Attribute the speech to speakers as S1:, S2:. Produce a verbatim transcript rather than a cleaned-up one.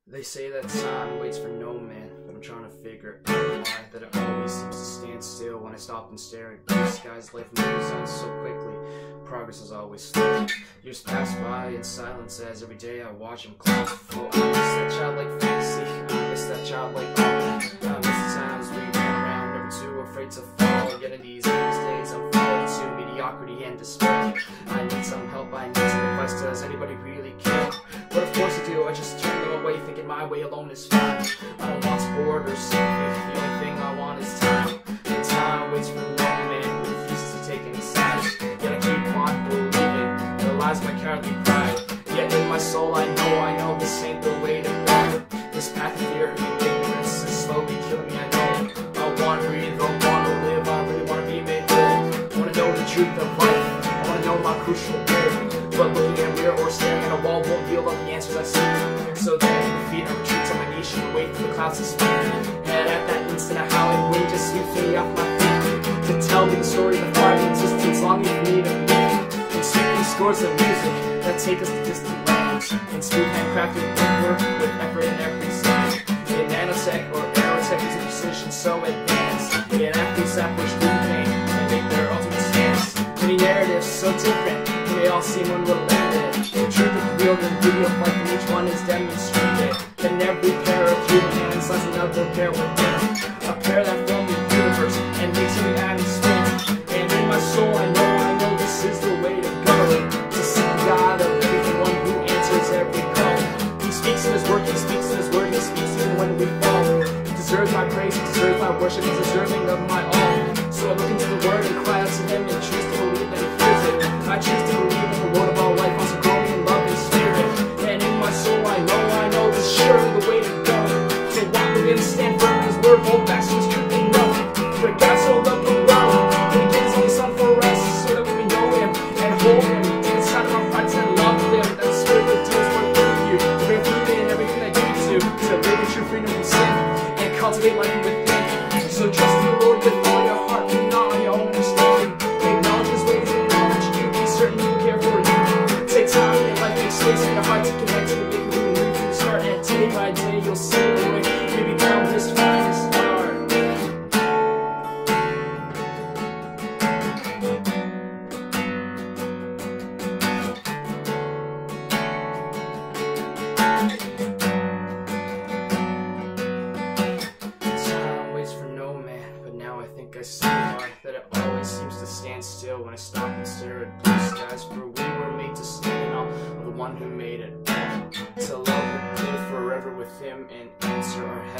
S1: They say that time waits for no man, but I'm trying to figure out why that it always seems to stand still when I stop and stare at blue skies. Life moves on so quickly, progress is always slow. Years pass by in silence as every day I watch them clouds flow. I miss that childlike fantasy, I miss that childlike art. I miss the times we ran around, never too afraid to fall. Yet in these days I'm falling to mediocrity and despair. I need some help, I need some advice. Does anybody really care? But of course I do, I just turn them away, thinking my way alone is fine. I don't want sport or sympathy, the only thing I want is time. And time waits for no man who refuses to take any sides. Yet I keep on believing, there lies my cowardly pride. Yet in my soul I know, I know this ain't the way to go. This path of fear and ignorance is slowly killing me, I know. I want to breathe, I want to live, I really want to be made whole. I want to know the truth of life, I want to know my crucial goal. But looking at a mirror or staring at a wall won't yield up the answers I seek. So then I defeat, I retreat to my niche and wait for the clouds to speak. And at that instant a howling wind just sweeps me off my feet to tell me the story of the fire of existence longing for me to be. And sweeping scores of music that take us to distant lands. And smooth handcrafted work with effort in every side. In nanotech or aerotech is a precision so advanced. In athletes that push through pain and make their ultimate stance. Many narratives so different, they all seem unrelated. The truth is real, the beauty of life, and each one is demonstrated. In every pair of human hands lies another pair within. A pair that form the universe and makes every atom spin. And in my soul I know, I know this is the way to go. To seek God of every one who answers every call. He speaks in his word, he speaks in his word, he speaks even when we fall. He deserves my praise, he deserves my worship, he's deserving of my all. So I look into the word and cry out to him and choose to believe that he hears it. I choose to believe that the Lord of all life wants to grow me in love and spirit. And in my soul I know, I know this is surely the way to go. So walk with him, stand firm in his word, hold fast to his truth and know. For God so loved the world, that he gave his only son for us, so that we may know him and hold him inside of our hearts and love him. That the spirit will do his work through you, to bring fruit in everything that you do, to live in true freedom from sin and cultivate life within. So trust in the Lord with all your heart and not on your own understanding. Acknowledge his ways and acknowledge you, be certain he will care for you. Take time in life, make space in your heart to connect to the big who you from the start. And day by day you'll see the way we become his finest art. Time waits for no man, but now I think I see why that it always seems to stand still when I stop and stare at blue skies. For we were made to stand in awe of the one who made it all. To love and live forever with him and answer our